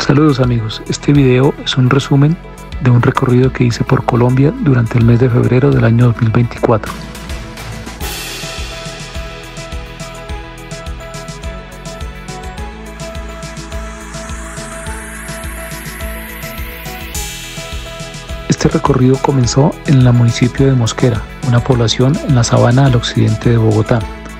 Saludos amigos, este video es un resumen de un recorrido que hice por Colombia durante el mes de febrero del año 2024. Este recorrido comenzó en el municipio de Mosquera, una población en la sabana al occidente de Bogotá.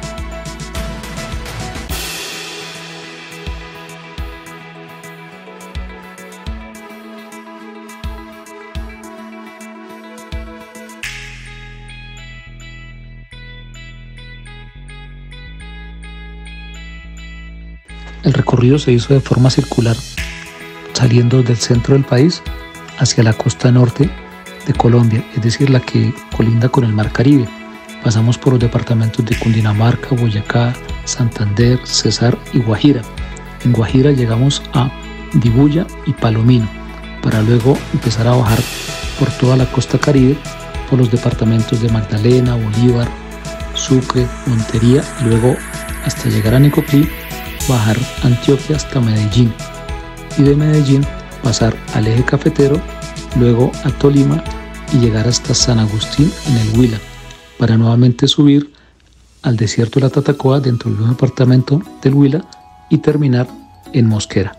El recorrido se hizo de forma circular, saliendo del centro del país hacia la costa norte de Colombia, es decir, la que colinda con el Mar Caribe. Pasamos por los departamentos de Cundinamarca, Boyacá, Santander, Cesar y Guajira. En Guajira llegamos a Dibuya y Palomino, para luego empezar a bajar por toda la costa Caribe, por los departamentos de Magdalena, Bolívar, Sucre, Montería, y luego hasta llegar a Necoclí, bajar Antioquia hasta Medellín, y de Medellín pasar al eje cafetero, luego a Tolima y llegar hasta San Agustín en el Huila, para nuevamente subir al desierto de la Tatacoa dentro del mismo departamento del Huila y terminar en Mosquera.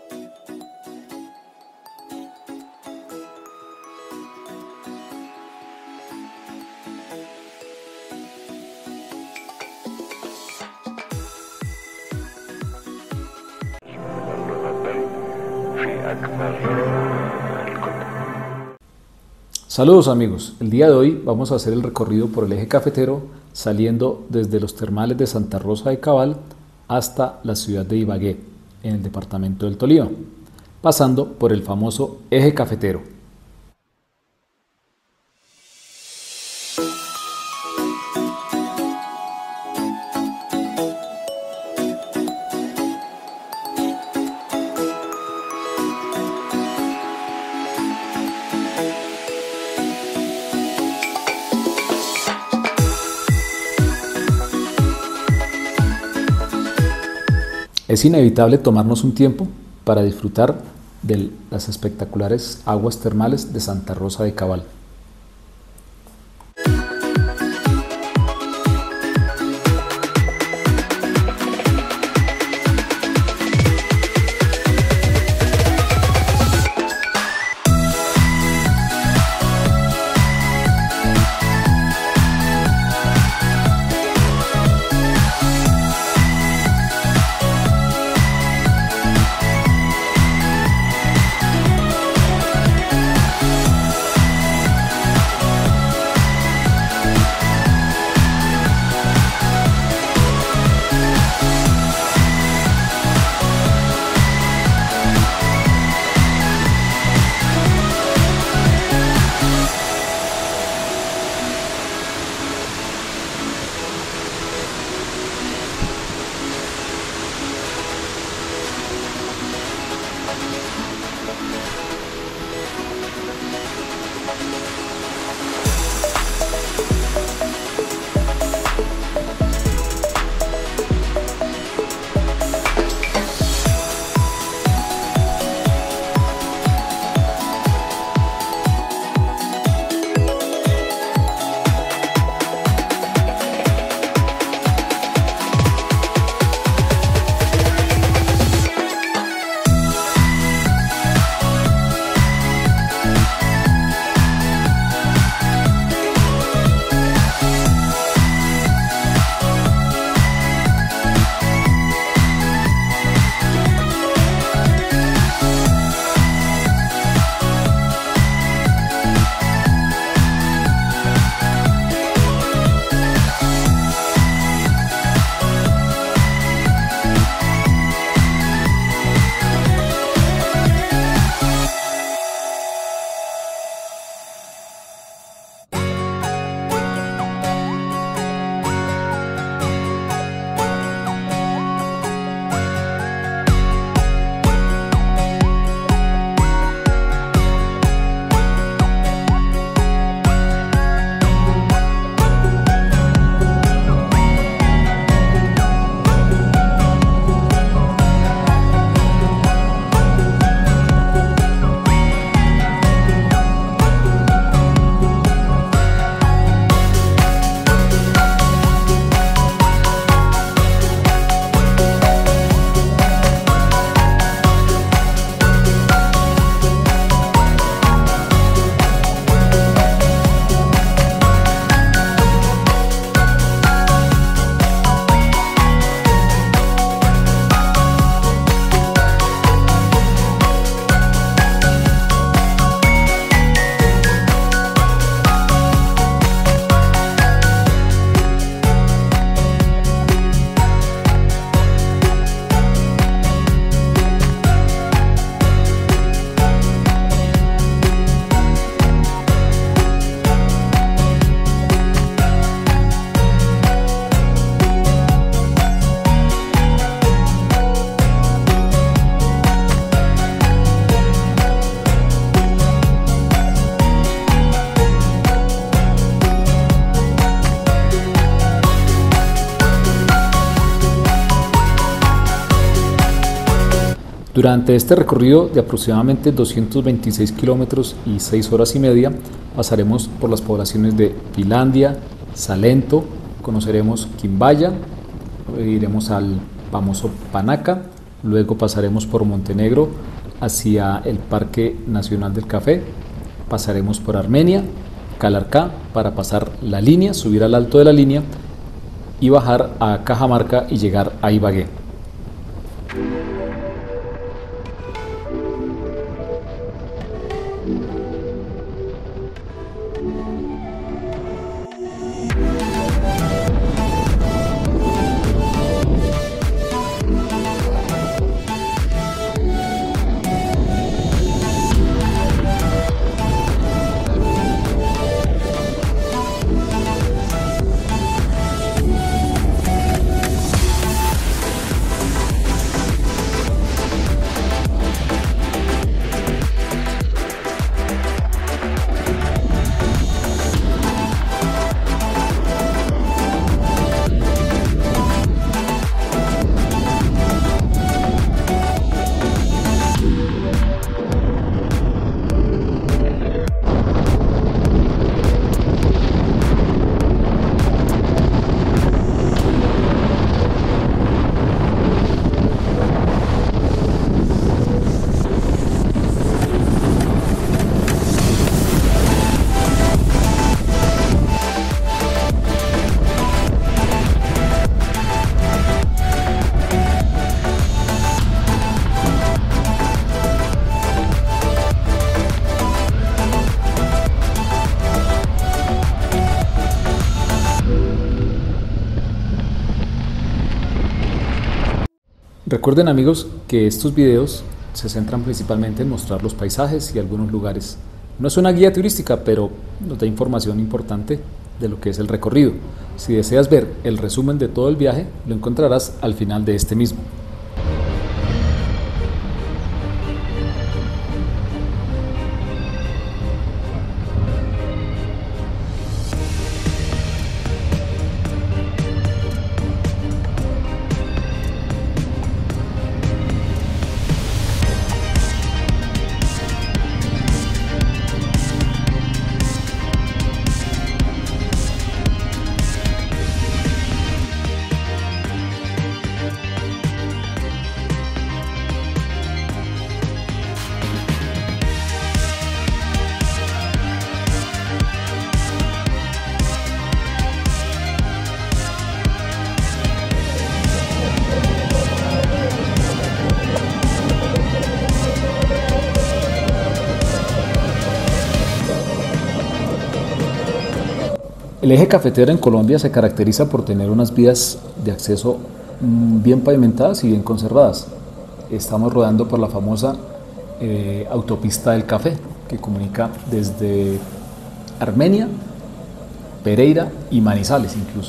Saludos amigos, el día de hoy vamos a hacer el recorrido por el eje cafetero saliendo desde los termales de Santa Rosa de Cabal hasta la ciudad de Ibagué, en el departamento del Tolima, pasando por el famoso eje cafetero. Es inevitable tomarnos un tiempo para disfrutar de las espectaculares aguas termales de Santa Rosa de Cabal. Durante este recorrido de aproximadamente 226 kilómetros y 6 horas y media, pasaremos por las poblaciones de Finlandia, Salento, conoceremos Quimbaya, iremos al famoso Panaca, luego pasaremos por Montenegro hacia el Parque Nacional del Café, pasaremos por Armenia, Calarcá para pasar la línea, subir al alto de la línea y bajar a Cajamarca y llegar a Ibagué. Recuerden amigos que estos videos se centran principalmente en mostrar los paisajes y algunos lugares. No es una guía turística, pero nos da información importante de lo que es el recorrido. Si deseas ver el resumen de todo el viaje, lo encontrarás al final de este mismo. El eje cafetero en Colombia se caracteriza por tener unas vías de acceso bien pavimentadas y bien conservadas. Estamos rodando por la famosa autopista del café, que comunica desde Armenia, Pereira y Manizales incluso.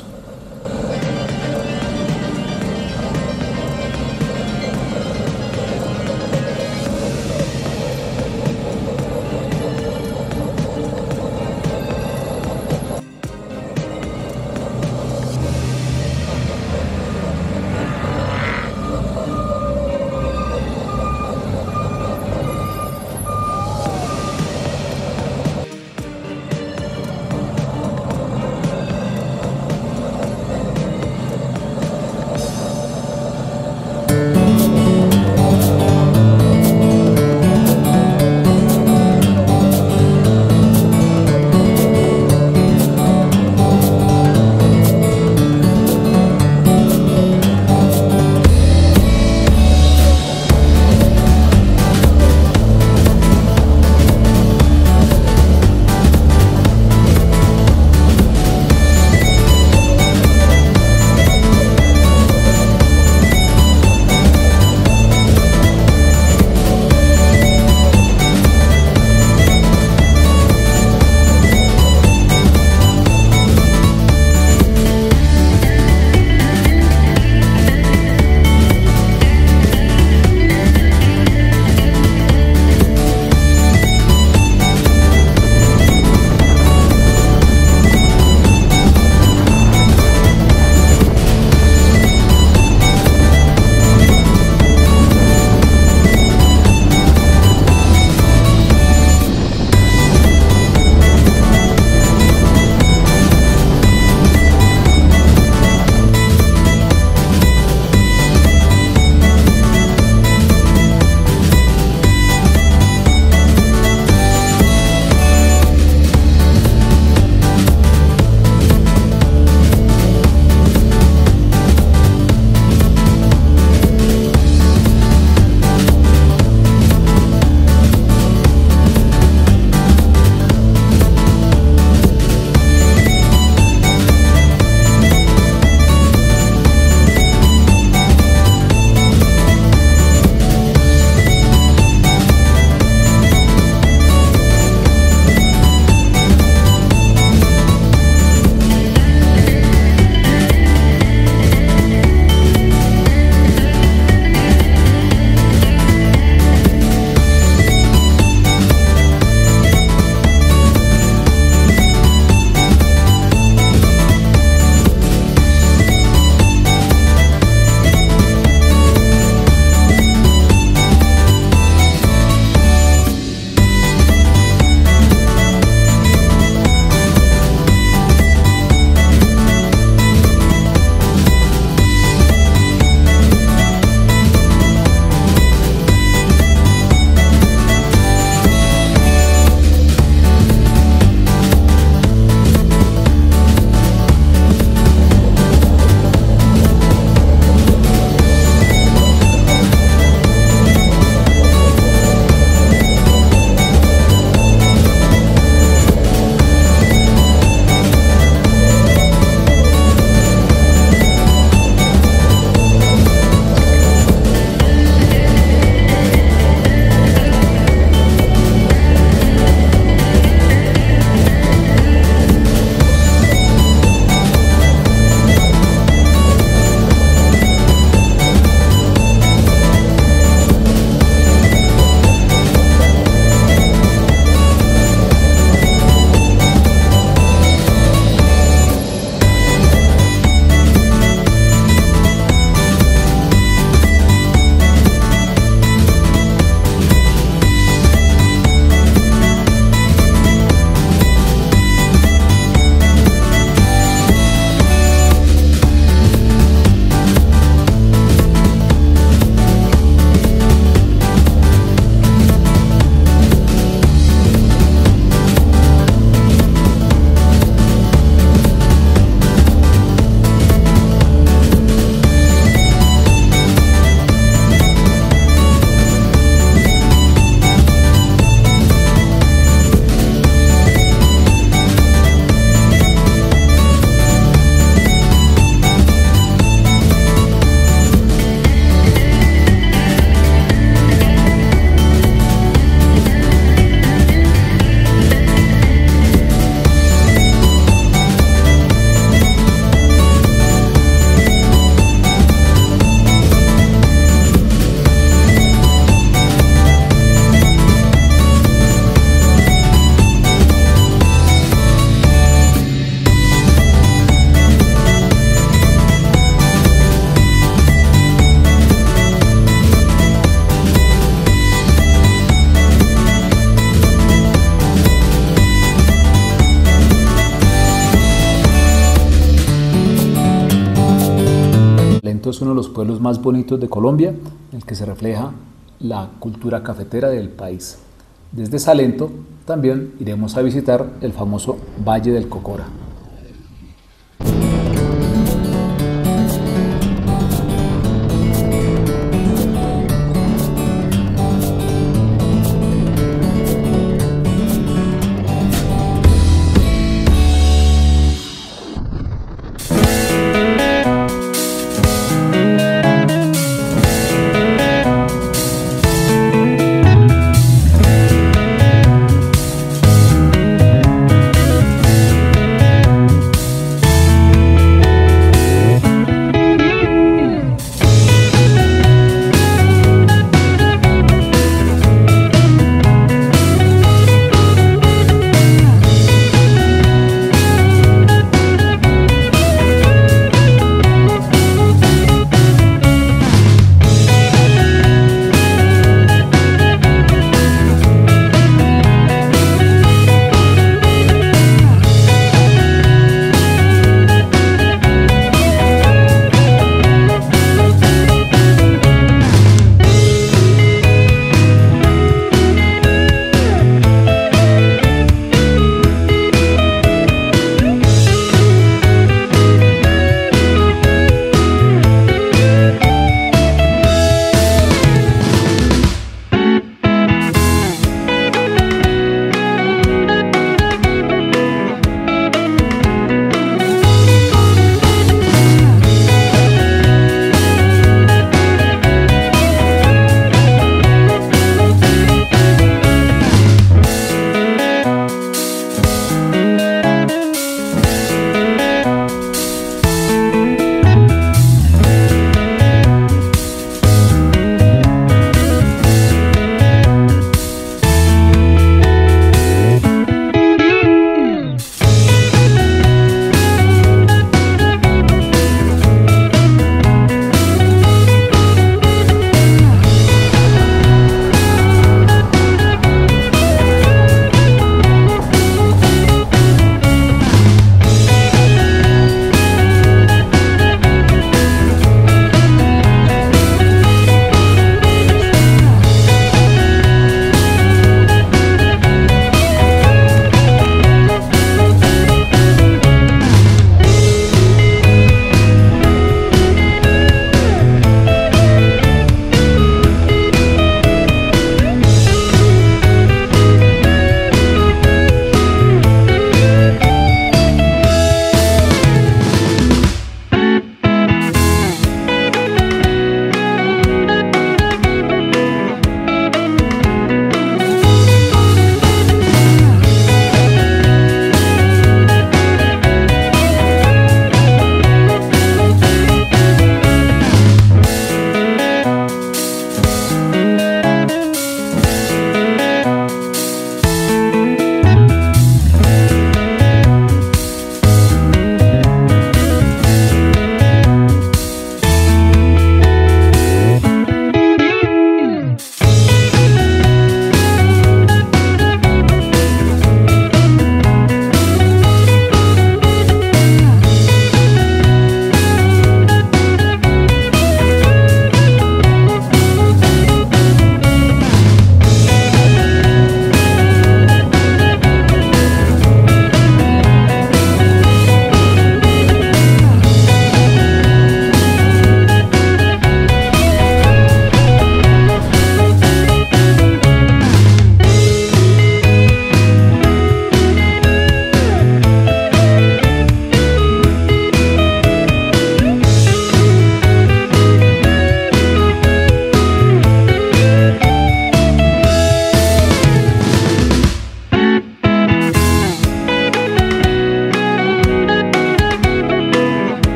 Salento es uno de los pueblos más bonitos de Colombia, en el que se refleja la cultura cafetera del país. Desde Salento también iremos a visitar el famoso Valle del Cocora.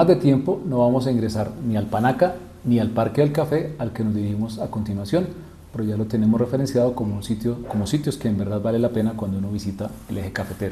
de tiempo no vamos a ingresar ni al Panaca ni al Parque del Café al que nos dirigimos a continuación, pero ya lo tenemos referenciado como sitios que en verdad vale la pena cuando uno visita el eje cafetero.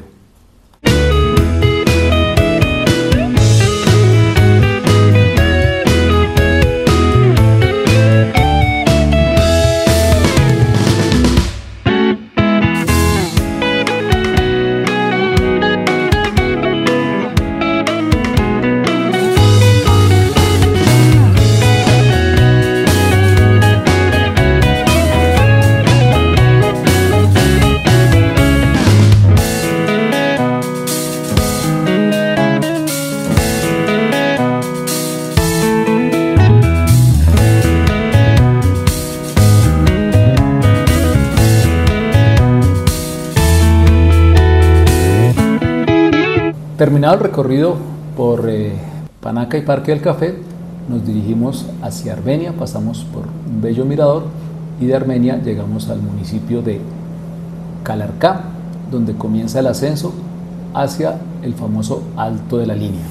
Terminado el recorrido por Panaca y Parque del Café, nos dirigimos hacia Armenia, pasamos por un bello mirador y de Armenia llegamos al municipio de Calarcá, donde comienza el ascenso hacia el famoso Alto de la Línea.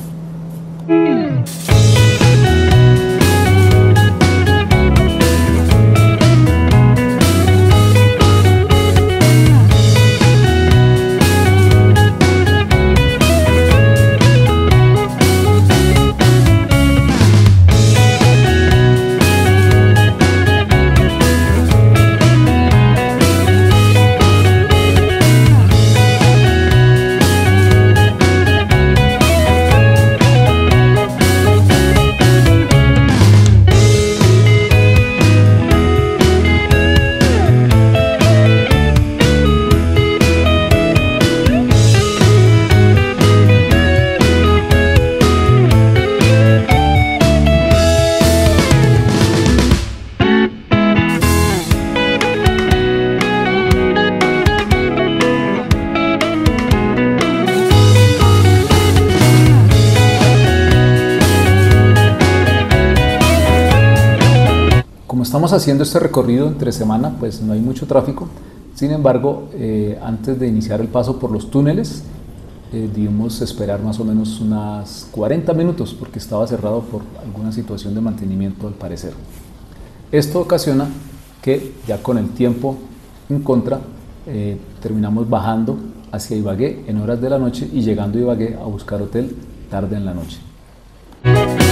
Estamos haciendo este recorrido entre semana, pues no hay mucho tráfico. Sin embargo, antes de iniciar el paso por los túneles, debimos esperar más o menos unas 40 minutos porque estaba cerrado por alguna situación de mantenimiento al parecer. Esto ocasiona que ya con el tiempo en contra, terminamos bajando hacia Ibagué en horas de la noche y llegando a Ibagué a buscar hotel tarde en la noche.